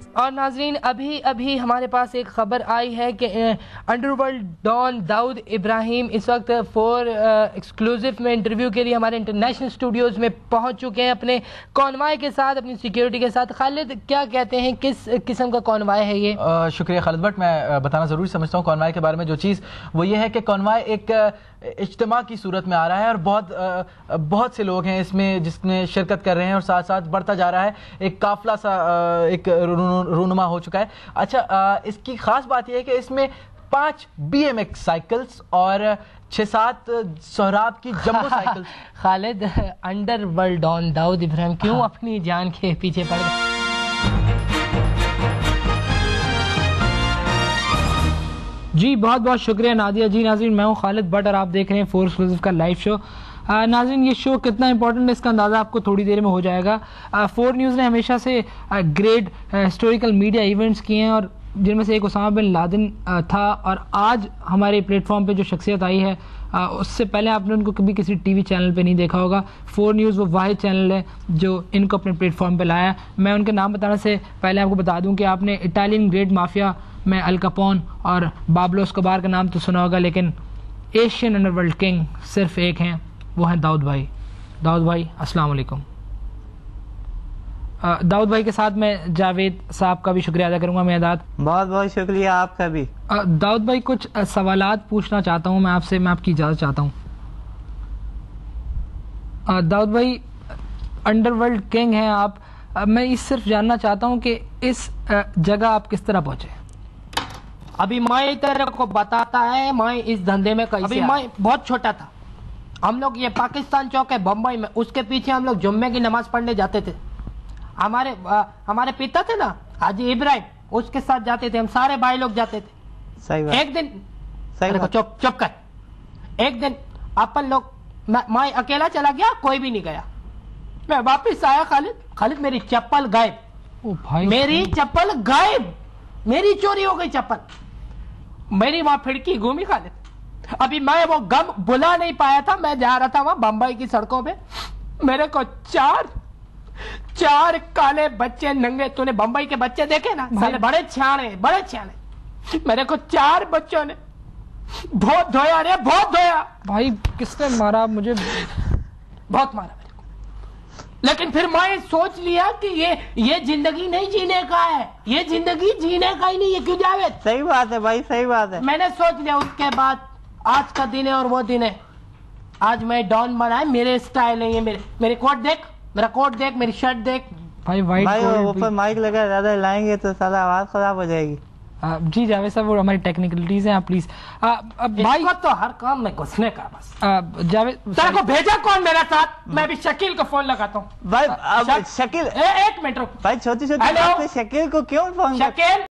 और नाजरीन अभी अभी हमारे पास एक खबर आई है कि अंडरवर्ल्ड डॉन दाऊद इब्राहिम इस वक्त फॉर एक्सक्लूसिव में इंटरव्यू के लिए हमारे इंटरनेशनल स्टूडियोज में पहुंच चुके हैं अपने कॉन्वाय के साथ, अपनी सिक्योरिटी के साथ। खालिद, क्या कहते हैं, किस किस्म का कॉन्वाय है ये? शुक्रिया खालिद भट्ट। मैं बताना ज़रूरी समझता हूँ कॉन्वाय के बारे में। जो चीज़ वो ये है कि कॉन्वाय एक इज्तिमा की सूरत में आ रहा है और बहुत से लोग हैं इसमें जिसमें शिरकत कर रहे हैं और साथ साथ बढ़ता जा रहा है। एक काफिला सा एक रूनुमा हो चुका है। अच्छा, इसकी खास बात यह है कि इसमें 5 BMX साइकिल्स और 6-7 सोहराब की jumbo cycles. Khalid, underworld don Dawood Ibrahim क्यों अपनी जान के पीछे पड़ गए? जी बहुत बहुत शुक्रिया नादिया जी। नाज़रीन, मैं हूँ खालिद भट्ट और आप देख रहे हैं फोर एक्सक्लूसिव का लाइव शो। नाज़रीन, ये शो कितना इंपॉर्टेंट है इसका अंदाज़ा आपको थोड़ी देर में हो जाएगा। 4 न्यूज़ ने हमेशा से ग्रेट हिस्टोरिकल मीडिया इवेंट्स किए हैं और जिनमें से एक उसामा बिन लादेन था। और आज हमारे प्लेटफॉर्म पे जो शख्सियत आई है उससे पहले आपने उनको कभी किसी टीवी चैनल पे नहीं देखा होगा। 4 न्यूज़ वो वाहिद चैनल है जो इनको अपने प्लेटफॉर्म पे लाया। मैं उनके नाम बताने से पहले आपको बता दूं कि आपने इटालियन ग्रेट माफिया में अल कैपोन और पाब्लो एस्कोबार का नाम तो सुना होगा, लेकिन एशियन अंडरवर्ल्ड किंग सिर्फ एक हैं, वो हैं दाऊद भाई। दाऊद भाई, अस्सलाम वालेकुम। दाऊद भाई के साथ मैं जावेद साहब का भी शुक्रिया अदा करूंगा। मेहदाद, बहुत बहुत शुक्रिया आपका भी। दाऊद भाई, कुछ सवालात पूछना चाहता हूं मैं आपसे, मैं आपकी इजाज़त चाहता हूं। दाऊद भाई, अंडरवर्ल्ड किंग हैं आप। मैं इस सिर्फ जानना चाहता हूं कि इस जगह आप किस तरह पहुंचे? अभी मैं तेरे को बताता है, मैं इस धंधे में कैसे अभी मैं बहुत छोटा था। हम लोग ये पाकिस्तान चौक है बम्बई में, उसके पीछे हम लोग जुम्मे की नमाज पढ़ने जाते थे। हमारे पिता थे ना हाजी इब्राहिम, उसके साथ जाते थे, हम सारे भाई लोग जाते थे। सही बात। एक दिन चुप कर। एक दिन अपन लोग मैं अकेला चला गया, कोई भी नहीं गया। मैं वापिस आया, खालिद मेरी चप्पल गायब। ओ भाई, मेरी चप्पल गायब, मेरी चोरी हो गई चप्पल। मेरी वहां खिड़की घूमी खालिद। अभी मैं वो गम बुला नहीं पाया था। मैं जा रहा था वहां बम्बई की सड़कों पे, मेरे को चार काले बच्चे नंगे, तूने बम्बई के बच्चे देखे ना, साले बड़े छाने। मेरे को 4 बच्चों ने बहुत धोया रे, बहुत धोया। भाई किसने मारा? मुझे बहुत मारा मेरे को। लेकिन फिर मैं सोच लिया कि ये जिंदगी नहीं जीने का है, ये जिंदगी जीने का ही नहीं है। क्यों जावेद? सही बात है भाई, सही बात है। मैंने सोच लिया। उसके बाद आज का दिन है और वो दिन है, आज मैं डॉन बना है। मेरे स्टाइल नहीं है। मेरे कोट देख, मेरा कोट देख, मेरी शर्ट देख। भाई वाइट ऊपर माइक लगा, ज्यादा लाएंगे तो सारा आवाज खराब हो जाएगी। जी जावेद साहब, वो हमारी टेक्निकलिटीज हैं, आप प्लीज। भाई तो हर काम में घुसने का बस। जावेद, तेरे को भेजा कौन मेरा साथ? मैं भी शकील को फोन लगाता हूँ। भाई शकील, एक मिनट रुक भाई। छोटी शकील को क्यों फोन? शकील,